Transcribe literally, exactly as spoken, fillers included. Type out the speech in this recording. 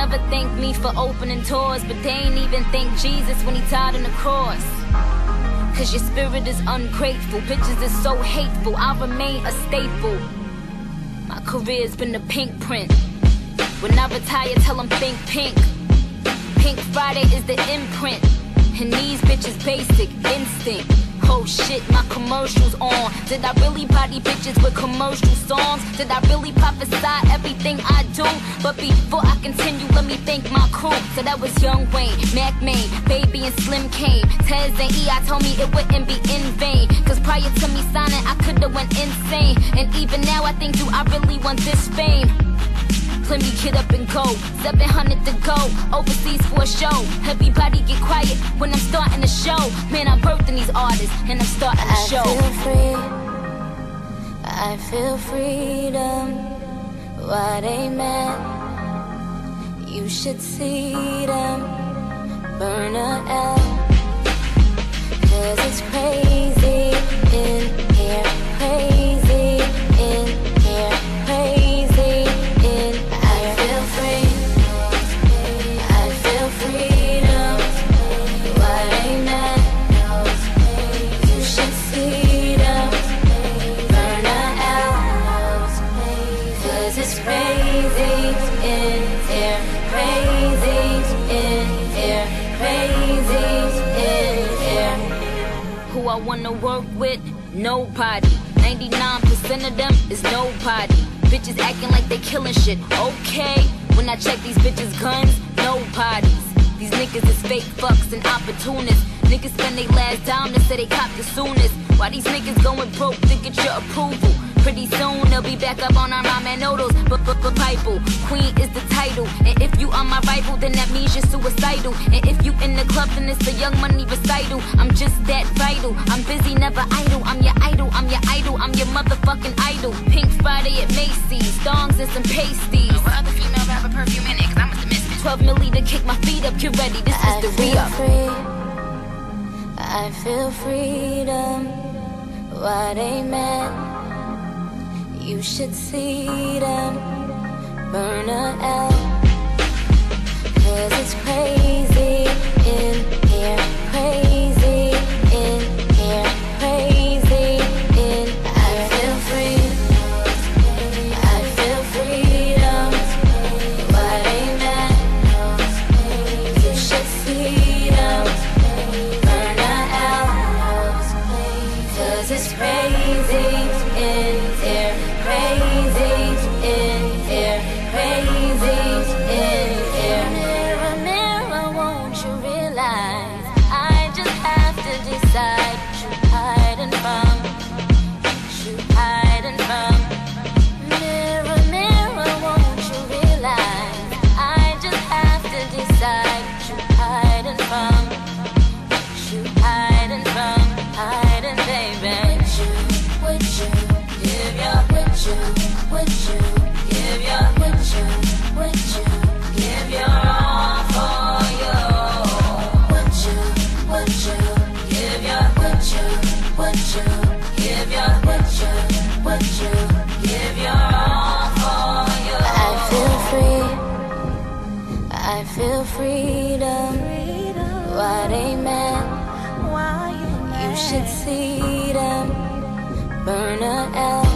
never thank me for opening doors, but they ain't even thank Jesus when he died on the cross. Cause your spirit is ungrateful, bitches is so hateful, I remain a staple. My career's been a pink print. When I retire, tell them think pink. Pink Friday is the imprint. And these bitches basic, instinct. Oh shit, my commercial's on. Did I really body bitches with commercial songs? Did I really prophesy everything I do? But before I continue, let me thank my crew. So that was Young Wayne, Mac Main, Baby and Slim Kane, Tez and E I told me it wouldn't be in vain. Cause prior to me signing, I could've went insane. And even now I think, do I really want this fame? Let me get up and go, seven hundred to go, overseas for a show. Everybody get quiet when I'm starting the show. Man, I'm birthing these artists and I'm starting the show. I feel free, I feel freedom. Why they mad? You should see them burn a L. Cause it's crazy in here, crazy in here, crazy in here. Who I wanna work with? Nobody. ninety-nine percent of them is nobody. Bitches acting like they killing shit, okay. When I check these bitches' guns, nobodies. These niggas is fake fucks and opportunists. Niggas spend they last dime to say they cop the soonest. Why these niggas going broke to get your approval? Pretty soon they'll be back up on our ramen noodles. But but but Bible, Queen is the title. And if you are my rival, then that means you're suicidal. And if you in the club, then it's a Young Money recital. I'm just that vital. I'm busy, never idle. I'm your idol, I'm your idol, I'm your motherfucking idol. Pink Friday at Macy's, thongs and some pasties. What other female rapper perfume in it? Cause I must have missed it. Twelve milli to kick my feet up. Get ready, this is the re-up. I feel freedom. Why they mad? You should see them burn a L. Cause it's crazy in here, crazy in here, crazy in here. I feel free, I feel freedom. Why they mad? You should see them burn a L. Cause it's crazy in here, crazy in here, crazy in here. Mirror, mirror, won't you realize I just have to decide what you hiding from, what you hiding from. Mirror, mirror, won't you realize I just have to decide what you hiding from, what you hiding from, hiding, baby. Would you, would you give your, would you, would you give your, would you, would you give your all for you? Would you, would you give your, would you, would you give your, would you, would you give your all for you? I feel free, I feel freedom. Why they mad? You should see them burn a L.